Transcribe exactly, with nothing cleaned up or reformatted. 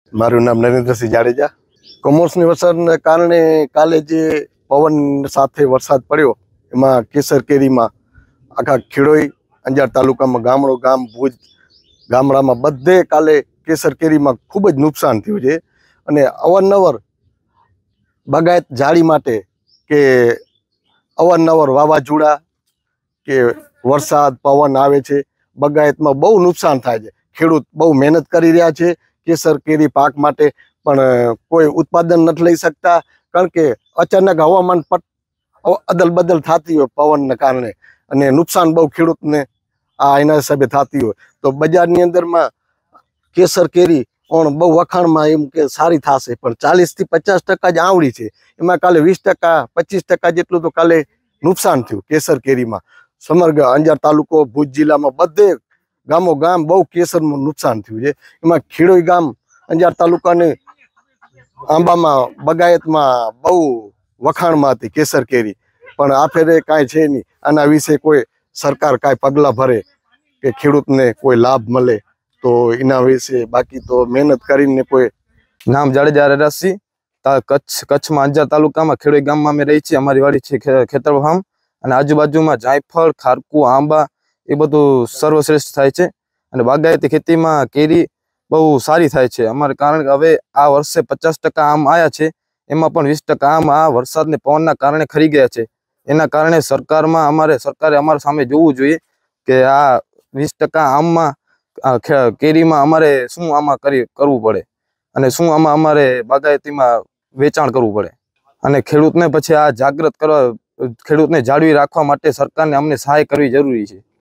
મારું નામ નરેન્દ્રસિંહ જાડેજા। કમોસમી વરસાદને કારણે કાલે જે પવન સાથે વરસાદ પડ્યો એમાં કેસર કેરીમાં આખા ખેડોઈ અંજાર તાલુકામાં ગામડો ગામ ભુજ ગામડામાં બધે કાલે કેસર કેરીમાં ખૂબ જ નુકસાન થયું છે। અને અવારનવાર બાગાયત જાળી માટે કે અવારનવાર વાવાઝોડા કે વરસાદ પવન આવે છે, બાગાયતમાં બહુ નુકસાન થાય છે। ખેડૂત બહુ મહેનત કરી રહ્યા છે કેસર કેરી પાક માટે, પણ કોઈ ઉત્પાદન નથી લઈ શકતા, કારણ કે અચાનક હવામાન પટ અદલ બદલ થતી હોય પવનને કારણે, અને નુકસાન બહુ ખેડૂતને આ એના હિસાબે થતી હોય। તો બજારની અંદરમાં કેસર કેરી પણ બહુ વખાણમાં એમ કે સારી થશે, પણ ચાલીસ થી પચાસ ટકા જ આવડી છે, એમાં કાલે વીસ ટકા પચીસ ટકા જેટલું તો કાલે નુકસાન થયું કેસર કેરીમાં। સમગ્ર અંજાર તાલુકો ભુજ જિલ્લામાં બધે ગામો ગામ બહુ કેસરનું નુકસાન થયું છે। એમાં ખેડોઈ ગામ અંજાર તાલુકાને આંબામાં બગાયતમાં બહુ વખાણમાં હતી કેસર કેરી, પણ આ ફેરે કાંઈ છે નહીં। આના વિશે કોઈ સરકાર કાંઈ પગલાં ભરે કે ખેડૂતને કોઈ લાભ મળે તો એના વિશે, બાકી તો મહેનત કરીને કોઈ। નામ જાડેજા રરાસી, કચ્છ કચ્છમાં અંજાર તાલુકામાં ખેડોઈ ગામમાં અમે રહી છીએ। અમારી વાડી છે ખેતર ફાર્મ, અને આજુબાજુમાં જાયફળ ખારકુ આંબા એ બધું સર્વશ્રેષ્ઠ થાય છે, અને બાગાયતી ખેતીમાં કેરી બહુ સારી થાય છે અમારે। કારણ કે હવે આ વર્ષે પચાસ ટકા આમ આવ્યા છે, એમાં પણ વીસ ટકા આમ આ વરસાદને પવનના કારણે ખરી ગયા છે। એના કારણે સરકારમાં અમારે સરકારે અમારા સામે જોવું જોઈએ કે આ વીસ ટકા આમમાં કેરીમાં અમારે શું આમાં કરી કરવું પડે, અને શું આમાં અમારે બાગાયતીમાં વેચાણ કરવું પડે, અને ખેડૂતને પછી આ જાગૃત કરવા, ખેડૂતને જાળવી રાખવા માટે સરકારને અમને સહાય કરવી જરૂરી છે।